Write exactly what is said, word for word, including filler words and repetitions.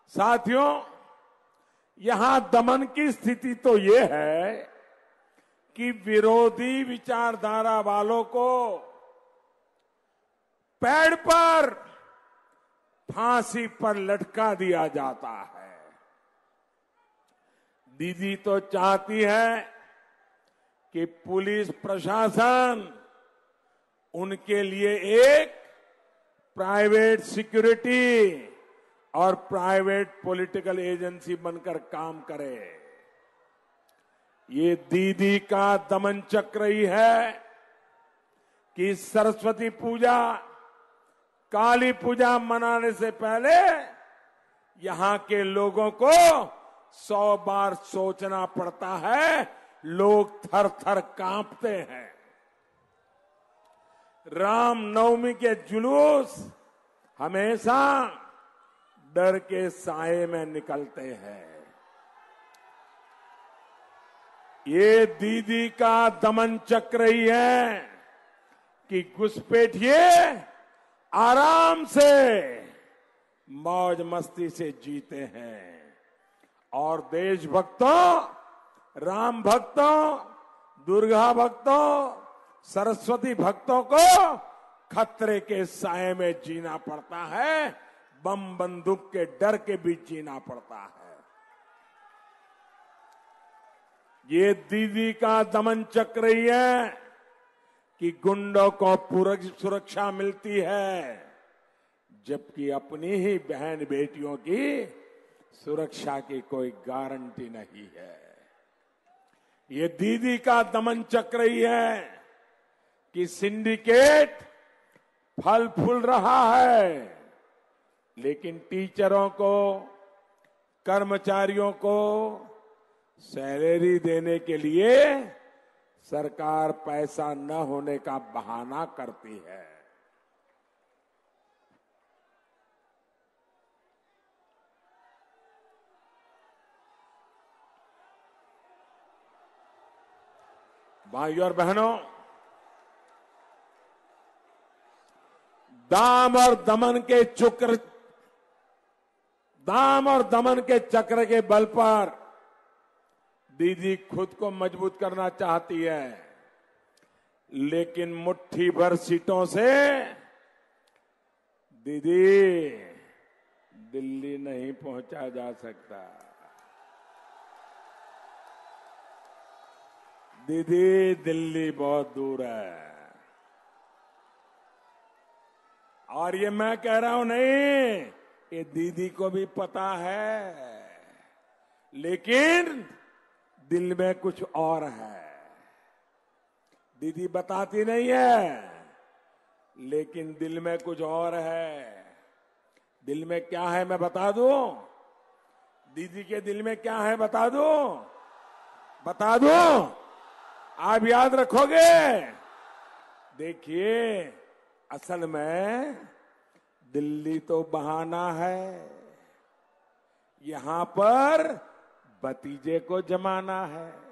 साथियों, यहां दमन की स्थिति तो ये है कि विरोधी विचारधारा वालों को पेड़ पर फांसी पर लटका दिया जाता है। दीदी तो चाहती है कि पुलिस प्रशासन उनके लिए एक प्राइवेट सिक्योरिटी और प्राइवेट पॉलिटिकल एजेंसी बनकर काम करे। ये दीदी का दमन चक्र ही है कि सरस्वती पूजा, काली पूजा मनाने से पहले यहां के लोगों को सौ बार सोचना पड़ता है। लोग थर थर कांपते हैं। रामनवमी के जुलूस हमेशा डर के साए में निकलते हैं। ये दीदी का दमन चक्र ही है कि घुसपैठिए आराम से मौज मस्ती से जीते हैं और देशभक्तों, राम भक्तों, दुर्गा भक्तों, सरस्वती भक्तों को खतरे के साए में जीना पड़ता है, बम बंदूक के डर के बीच जीना पड़ता है। ये दीदी का दमन चक्र ही है कि गुंडों को पूरी सुरक्षा मिलती है, जबकि अपनी ही बहन बेटियों की सुरक्षा की कोई गारंटी नहीं है। ये दीदी का दमन चक्र ही है कि सिंडिकेट फल फूल रहा है, लेकिन टीचरों को, कर्मचारियों को सैलरी देने के लिए सरकार पैसा न होने का बहाना करती है। भाइयों और बहनों, दाम और दमन के चक्र दाम और दमन के चक्र के बल पर दीदी खुद को मजबूत करना चाहती है, लेकिन मुट्ठी भर सीटों से दीदी दिल्ली नहीं पहुंचा जा सकता। दीदी दिल्ली बहुत दूर है। और ये मैं कह रहा हूं नहीं, ये दीदी को भी पता है, लेकिन दिल में कुछ और है। दीदी बताती नहीं है, लेकिन दिल में कुछ और है। दिल में क्या है मैं बता दूं? दीदी के दिल में क्या है बता दूं? बता दूं? आप याद रखोगे? देखिए, असल में दिल्ली तो बहाना है, यहां पर भतीजे को जमाना है।